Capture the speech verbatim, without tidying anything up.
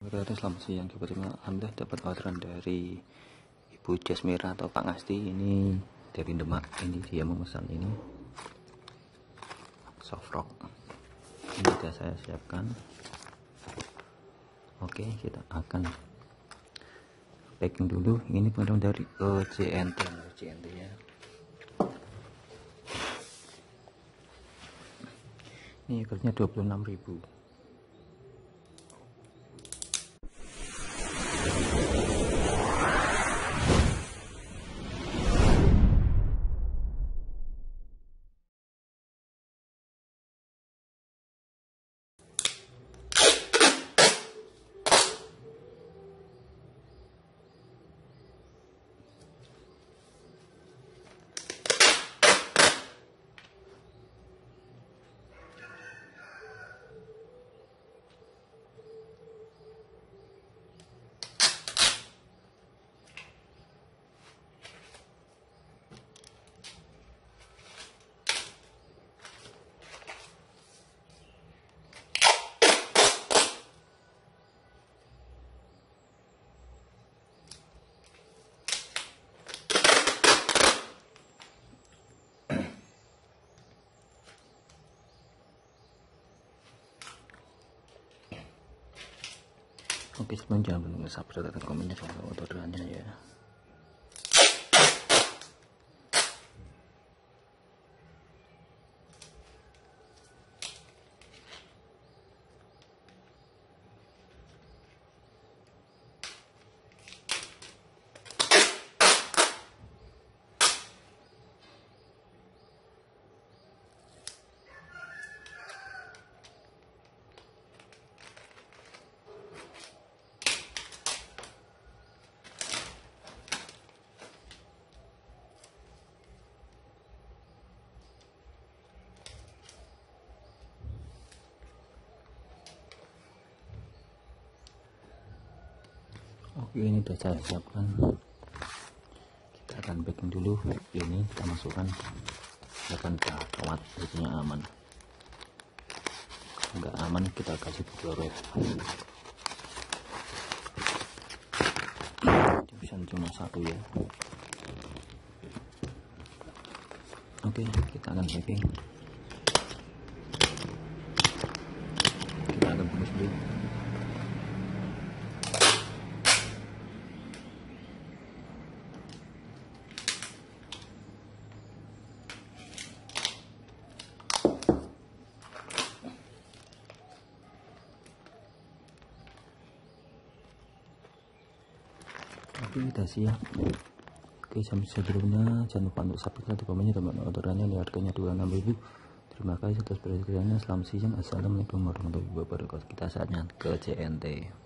Berarti selamat siang, kebetulan Anda dapat orderan dari Ibu Jasmira atau Pak Ngasti. Ini dari Demak. Ini dia memesan ini soft rock. Ini sudah saya siapkan. Oke, kita akan packing dulu. Ini pengiriman dari O J N T, O J N T ya. Ini harganya dua puluh enam ribu. Oke, sebelum jangan lupa subscribe dan komennya soal orderannya ya. Oke, ini sudah saya siapkan. Kita akan packing dulu. Ini kita masukkan, akan kawat, jadinya aman. Kalau nggak aman kita kasih video wrap. Bisa cuma satu ya. Oke, kita akan packing. Kita akan bungkus dulu. Oke, kita siap. Oke, sampai sebelumnya jangan lupa untuk subscribe dan komennya teman orderannya. Ini harganya dua puluh enam ribu. Terima kasih atas perhatiannya. Selamat siang. Assalamualaikum warahmatullahi wabarakatuh. Kita saatnya ke J N T.